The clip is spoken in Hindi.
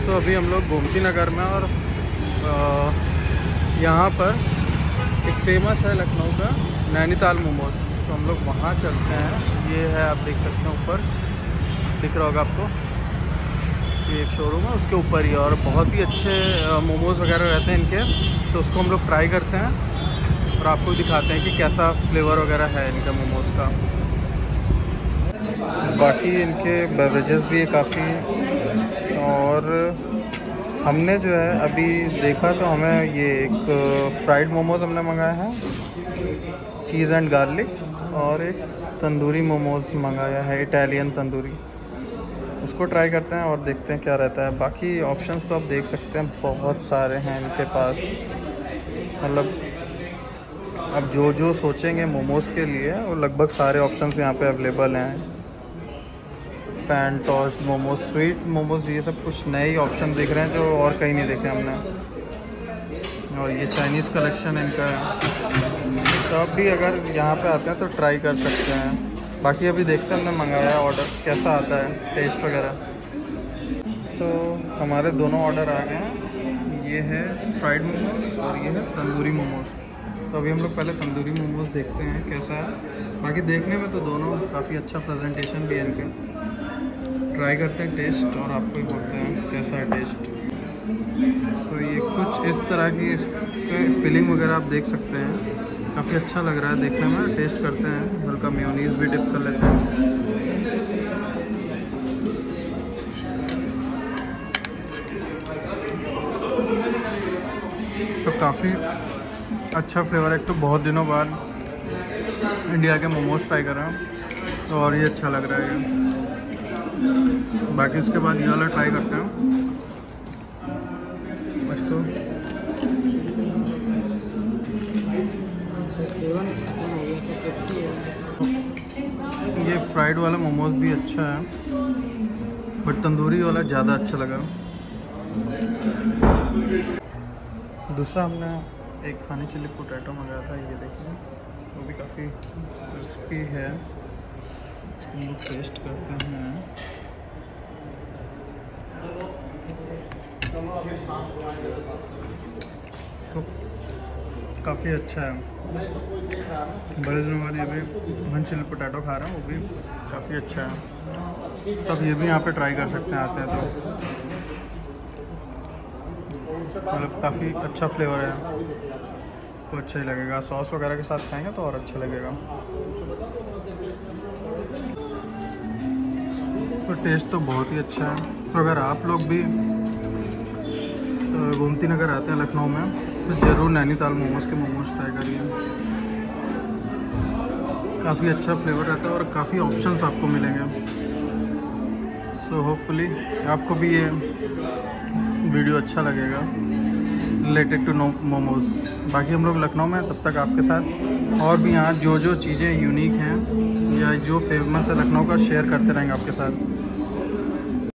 तो अभी हम लोग गोमती नगर में और यहाँ पर एक फेमस है लखनऊ का नैनीताल मोमोज, तो हम लोग वहाँ चलते हैं। ये है, आप देख सकते हैं ऊपर दिख रहा होगा आपको, ये एक शोरूम है उसके ऊपर ही, और बहुत ही अच्छे मोमोज़ वगैरह रहते हैं इनके, तो उसको हम लोग ट्राई करते हैं और आपको दिखाते हैं कि कैसा फ्लेवर वगैरह है इनका मोमोज़ का। बाकी इनके बेवरेजेस भी है काफ़ी, और हमने जो है अभी देखा तो हमें ये एक फ्राइड मोमोज़ हमने मंगाया है, चीज़ एंड गार्लिक, और एक तंदूरी मोमोज़ मंगाया है, इटालियन तंदूरी। उसको ट्राई करते हैं और देखते हैं क्या रहता है। बाकी ऑप्शंस तो आप देख सकते हैं बहुत सारे हैं इनके पास, मतलब अब जो सोचेंगे मोमोज़ के लिए वो लगभग सारे ऑप्शंस यहाँ पे अवेलेबल हैं। Pan toast momos, sweet momos, ये सब कुछ नए ही ऑप्शन दिख रहे हैं जो और कहीं नहीं देखे हमने। और ये चाइनीज़ कलेक्शन इनका है, तो आप भी अगर यहाँ पे आते हैं तो ट्राई कर सकते हैं। बाकी अभी देखते हैं, हमने मंगाया ऑर्डर कैसा आता है, टेस्ट वगैरह। तो हमारे दोनों ऑर्डर आ गए हैं, ये है फ्राइड मोमोज और ये है तंदूरी मोमोज। तो अभी हम लोग पहले तंदूरी मोमोज देखते हैं कैसा है। बाकी देखने में तो दोनों काफ़ी अच्छा प्रेजेंटेशन भी है इनके। ट्राई करते हैं टेस्ट और आपको ही बोलते हैं कैसा है टेस्ट। तो ये कुछ इस तरह की फीलिंग वगैरह आप देख सकते हैं, काफ़ी अच्छा लग रहा है देखने में। टेस्ट करते हैं, हल्का मेयोनीज भी डिप कर लेते हैं। तो काफ़ी अच्छा फ्लेवर है। एक तो बहुत दिनों बाद इंडिया के मोमोज ट्राई कर रहे हैं, तो और ये अच्छा लग रहा है। बाकी उसके बाद ये वाला ट्राई करते हैं इसको। ये फ्राइड वाला मोमोज भी अच्छा है, बट तंदूरी वाला ज़्यादा अच्छा लगा। दूसरा हमने एक हनी चिली पोटैटो मंगाया था, ये देखिए, वो भी काफ़ी क्रिस्पी है। हम लोग टेस्ट करते हैं। तो काफ़ी अच्छा है। बड़े दिनों बाद ये भी हनी चिली पोटैटो खा रहा हूँ, वो भी काफ़ी अच्छा है। तो अब ये भी यहाँ पे ट्राई कर सकते हैं आते हैं तो, मतलब काफ़ी अच्छा फ्लेवर है, तो अच्छा ही लगेगा। सॉस वगैरह के साथ खाएंगे तो और अच्छा लगेगा। तो टेस्ट तो बहुत ही अच्छा है। तो अगर आप लोग भी गोमती नगर आते हैं लखनऊ में, तो ज़रूर नैनीताल मोमोज़ के मोमोज़ ट्राई करिए। काफ़ी अच्छा फ्लेवर रहता है और काफ़ी ऑप्शंस आपको मिलेंगे। सो होपफुली आपको भी ये वीडियो अच्छा लगेगा रिलेटेड टू मोमोज़। बाकी हम लोग लखनऊ में, तब तक आपके साथ और भी यहाँ जो चीज़ें यूनिक हैं या जो फेमस है लखनऊ का, शेयर करते रहेंगे आपके साथ।